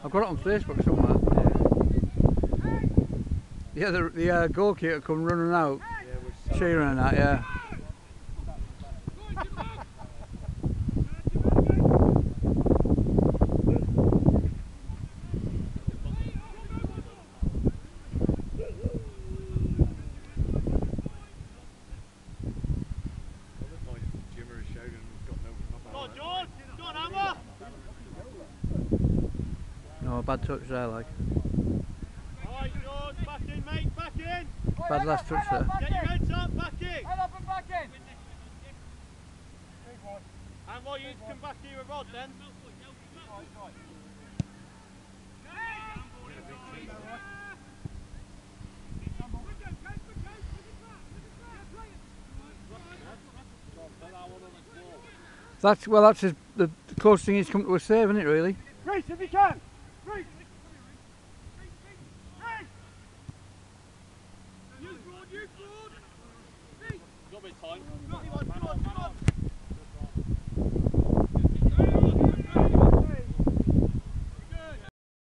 I've got it on Facebook somewhere. Yeah, the goalkeeper come running out, cheering and that, yeah. No, bad touch there, like. Alright, George, back in, mate, back in! Bad last touch there. Get your heads up, back in! Head up and back in! And what you come back here with Rod then? That's the closest thing he's come to a save, isn't it, really? Reece, if you can! Reece! Got a bit of time.